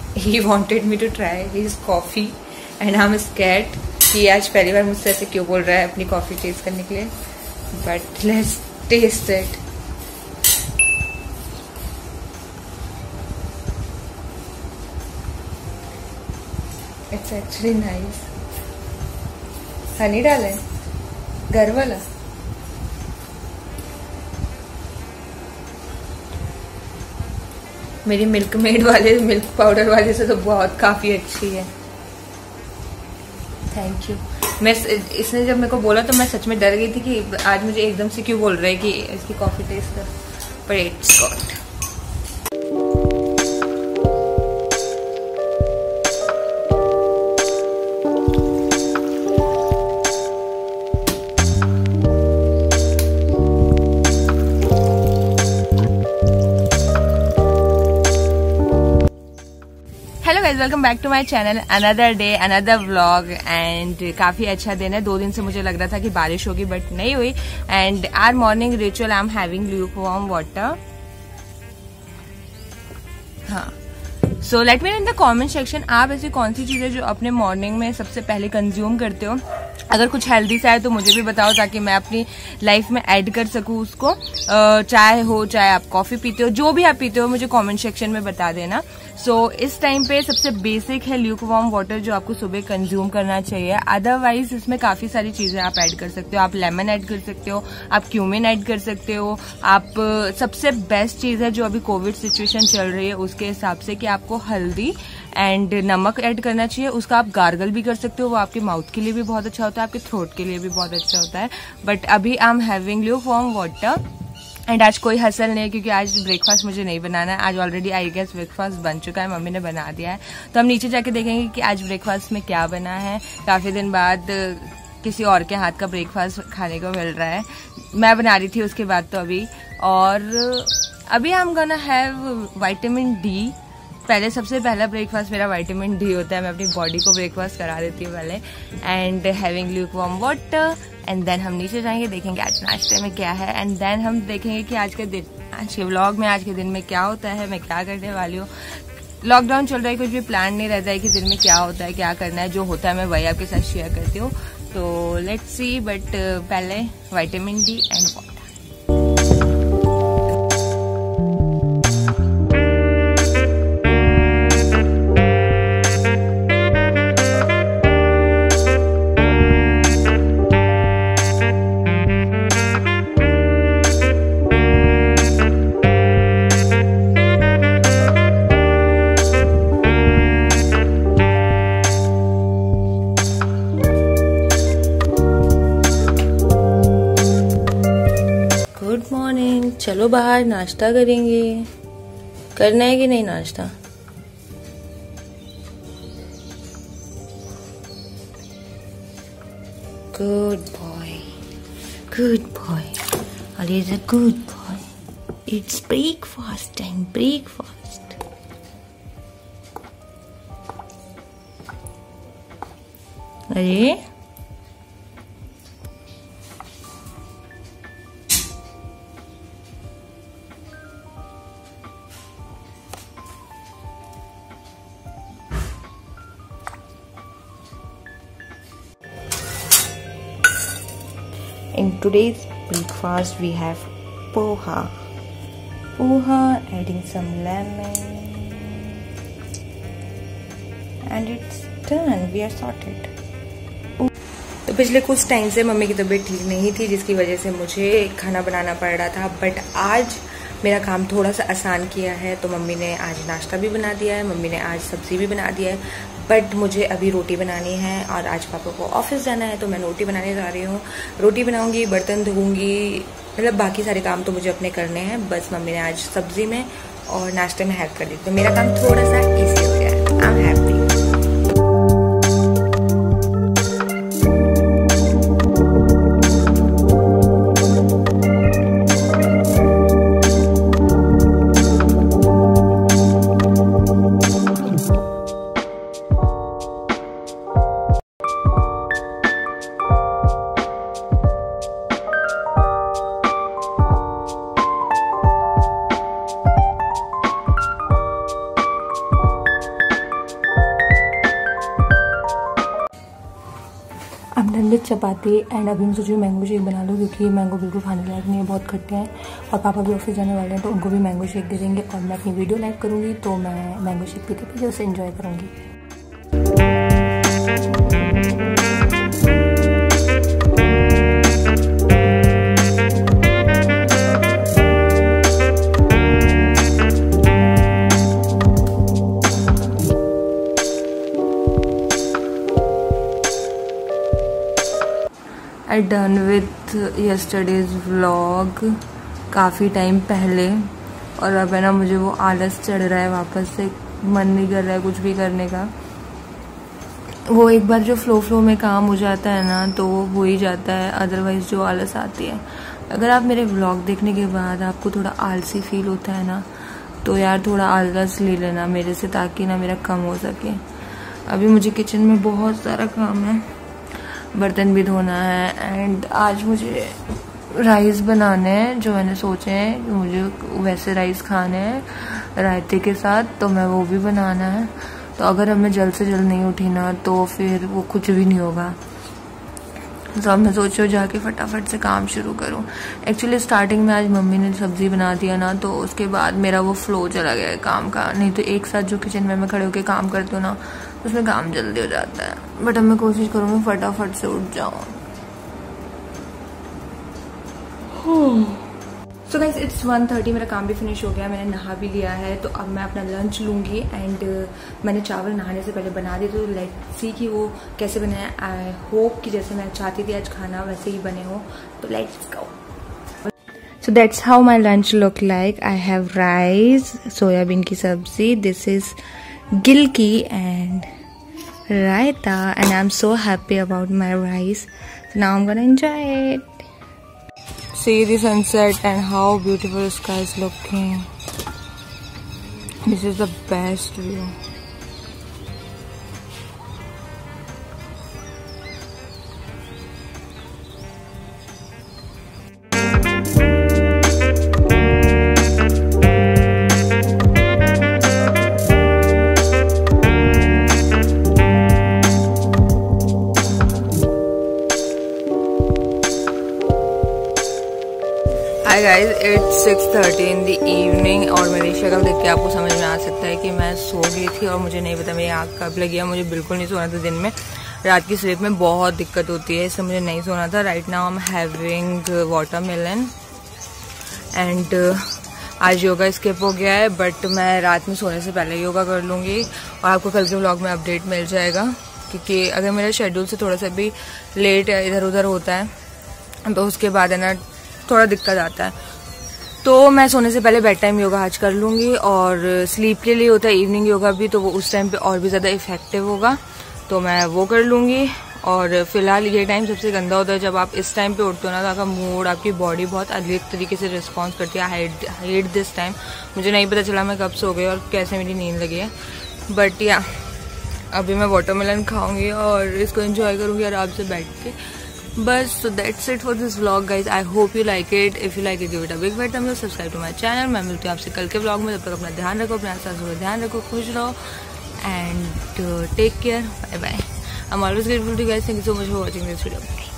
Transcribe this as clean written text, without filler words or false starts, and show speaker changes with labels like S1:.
S1: he wanted me to try his coffee and I'm scared कि आज पहली बार मुझसे ऐसे क्यों बोल रहा है अपनी कॉफ़ी टेस्ट करने के लिए, but let's taste it. It's actually nice. Honey डाला है घर वाला. मेरी मिल्क मेड वाले मिल्क पाउडर वाले से तो बहुत काफ़ी अच्छी है. Thank you. मैं इसने जब मेरे को बोला तो मैं सच में डर गई थी कि आज मुझे एकदम से क्यों बोल रहा है कि इसकी कॉफ़ी टेस्ट कर, पर it's got. Welcome back to my channel. Another day another vlog and काफी अच्छा दिन है. 2 दिन से मुझे लग रहा था कि बारिश होगी बट नहीं हुई. And our morning ritual I am having lukewarm water. हाँ, so let me know in the comment section आप ऐसी कौन सी चीजें जो अपने मॉर्निंग में सबसे पहले कंज्यूम करते हो. अगर कुछ हेल्दी सा है तो मुझे भी बताओ ताकि मैं अपनी लाइफ में ऐड कर सकूं उसको. चाय हो, चाहे आप कॉफी पीते हो, जो भी आप पीते हो मुझे कमेंट सेक्शन में बता देना. सो इस टाइम पे सबसे बेसिक है ल्यूकवार्म वाटर जो आपको सुबह कंज्यूम करना चाहिए. अदरवाइज इसमें काफी सारी चीजें आप ऐड कर सकते हो. आप लेमन ऐड कर सकते हो, आप क्यूमिन ऐड कर सकते हो. आप सबसे बेस्ट चीज है जो अभी कोविड सिचुएशन चल रही है उसके हिसाब से कि आपको हल्दी एंड नमक ऐड करना चाहिए. उसका आप गार्गल भी कर सकते हो, वो आपके माउथ के लिए भी बहुत अच्छा होता है, आपके थ्रोट के लिए भी बहुत अच्छा होता है. बट अभी I am having lukewarm water. And आज कोई हसल नहीं है क्योंकि आज ब्रेकफास्ट मुझे नहीं बनाना है. आज ऑलरेडी आई गेस ब्रेकफास्ट बन चुका है, मम्मी ने बना दिया है. तो हम नीचे जाके देखेंगे कि आज ब्रेकफास्ट में क्या बना है. काफी दिन बाद किसी और के हाथ का ब्रेकफास्ट खाने को मिल रहा है. मैं बना रही थी उसके बाद तो अभी. और अभी I am gonna have vitamin D. पहले सबसे पहला ब्रेकफास्ट मेरा विटामिन डी होता है. मैं अपनी बॉडी को ब्रेकफास्ट करा देती हूँ पहले. And having lukewarm water. And then हम नीचे जाएंगे, देखेंगे आज नाश्ते में क्या है. एंड देन हम देखेंगे कि आज के दिन, आज के व्लॉग में आज के दिन में क्या होता है, मैं क्या करने वाली हूँ. लॉकडाउन चल रहा है, कुछ भी प्लान नहीं रहता है कि दिन में क्या होता है, क्या करना है. जो होता है मैं वही आपके साथ शेयर करती हूँ. तो लेट्स सी. बट पहले विटामिन डी एंड वाटर. चलो बाहर नाश्ता करेंगे. करना है कि नहीं नाश्ता? Good boy, good boy. Ali is a good boy. It's breakfast time. Breakfast. अरे in today's breakfast we have poha. Adding some lemon and it's done. We are sorted. तो पिछले कुछ टाइम से मम्मी की तबीयत ठीक नहीं थी जिसकी वजह से मुझे खाना बनाना पड़ रहा था. बट आज मेरा काम थोड़ा सा आसान किया है. तो मम्मी ने आज नाश्ता भी बना दिया है, मम्मी ने आज सब्जी भी बना दिया है. बट मुझे अभी रोटी बनानी है और आज पापा को ऑफिस जाना है तो मैं रोटी बनाने जा रही हूँ. रोटी बनाऊंगी, बर्तन धोऊंगी, मतलब बाकी सारे काम तो मुझे अपने करने हैं. बस मम्मी ने आज सब्जी में और नाश्ते में हेल्प कर दी तो मेरा काम थोड़ा सा ईजी हो गया है. I am happy. ठंडे चपाती एंड अभी मैं सोच रही हूँ मैंगो शेक बना लूँ, क्योंकि मैंगो बिल्कुल खाने लायक नहीं है, बहुत खट्टे हैं। और पापा भी ऑफिस जाने वाले हैं तो उनको भी मैंगो शेक दे देंगे और मैं अपनी वीडियो लाइक करूँगी, तो मैं मैंगो शेक पीते पीते उसे एंजॉय करूँगी। I done with yesterday's vlog काफ़ी टाइम पहले, और अब है ना मुझे वो आलस चढ़ रहा है, वापस से मन नहीं कर रहा है कुछ भी करने का। वो एक बार जो फ्लो में काम हो जाता है ना तो वो हो ही जाता है, अदरवाइज जो आलस आती है। अगर आप मेरे व्लॉग देखने के बाद आपको थोड़ा आलसी फील होता है ना, तो यार थोड़ा आलस ले लेना मेरे से, ताकि ना मेरा कम हो सके। अभी मुझे किचन में बहुत सारा काम है, बर्तन भी धोना है एंड आज मुझे राइस बनाने हैं जो मैंने सोचे हैं कि मुझे वैसे राइस खाने हैं रायते के साथ, तो मैं वो भी बनाना है। तो अगर अब मैं जल्द से जल्द नहीं उठी ना तो फिर वो कुछ भी नहीं होगा। तो अब मैं सोच रही हूँ जाके फटाफट से काम शुरू करूँ। एक्चुअली स्टार्टिंग में आज मम्मी ने सब्जी बना दिया ना, तो उसके बाद मेरा वो फ्लो चला गया है काम का। नहीं तो एक साथ जो किचन में मैं खड़े होकर काम करती हूँ ना, उसमें काम जल्दी हो जाता है। बट अब मैं कोशिश करूँगी फटाफट से उठ जाऊँ। सो गाइस इट्स 1:30, मेरा काम भी फिनिश हो गया, मैंने नहा भी लिया है। तो अब मैं अपना लंच लूँगी एंड मैंने चावल नहाने से पहले बना दिए, तो लेट्स सी कि वो कैसे बने हैं। आई होप कि जैसे मैं चाहती थी आज खाना वैसे ही बने हो, तो let's go. So that's how my lunch look like. I have rice, soybean की सब्जी, this is gilki and raita, and I'm so happy about my rice. So now I'm gonna enjoy it. See the sunset and how beautiful the sky is looking. This is the best view. Hi guys, it's 6:30 in the evening और मेरी शक्ल देख के आपको समझ में आ सकता है कि मैं सो गई थी और मुझे नहीं पता मेरी आँख कब लगी है। मुझे बिल्कुल नहीं सोना था दिन में, रात की स्लीप में बहुत दिक्कत होती है, इससे मुझे नहीं सोना था। Right now I am having watermelon and आज योगा स्किप हो गया है, बट मैं रात में सोने से पहले योगा कर लूँगी और आपको कल के व्लॉग में अपडेट मिल जाएगा। क्योंकि अगर मेरे शेड्यूल से थोड़ा सा भी लेट इधर उधर होता है तो उसके बाद है ना थोड़ा दिक्कत आता है। तो मैं सोने से पहले बेड टाइम योगा आज कर लूँगी, और स्लीप के लिए होता है इवनिंग योगा भी, तो वो उस टाइम पे और भी ज़्यादा इफेक्टिव होगा, तो मैं वो कर लूँगी। और फिलहाल ये टाइम सबसे गंदा होता है जब आप इस टाइम पे उठते हो ना, तो आपका मूड, आपकी बॉडी बहुत अलग तरीके से रिस्पॉन्स करती है। I hate this time. मुझे नहीं पता चला मैं कब सो गई और कैसे मेरी नींद लगी है, बट या अभी मैं वाटरमेलन खाऊंगी और इसको एंजॉय करूँगी आराम से बैठ के। बस so that's it for this vlog guys. I hope you like it. If you like it, give it a big fat thumbs up, subscribe to my channel. मैं मिलती हूँ आपसे कल के vlog में। तब तक अपना ध्यान रखो, अपने आस-पास का ध्यान रखो, खुश रहो and take care. Bye bye. I'm always grateful to you guys. Thank you so much for watching this video.